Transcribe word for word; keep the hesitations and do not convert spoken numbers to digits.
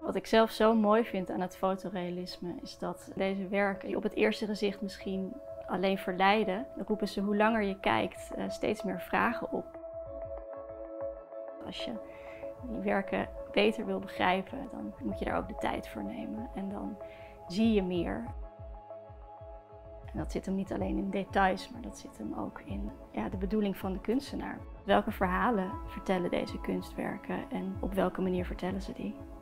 Wat ik zelf zo mooi vind aan het fotorealisme is dat deze werken je op het eerste gezicht misschien alleen verleiden. Dan roepen ze hoe langer je kijkt steeds meer vragen op. Als je die werken beter wil begrijpen, dan moet je daar ook de tijd voor nemen en dan zie je meer. En dat zit hem niet alleen in details, maar dat zit hem ook in ja, de bedoeling van de kunstenaar. Welke verhalen vertellen deze kunstwerken en op welke manier vertellen ze die?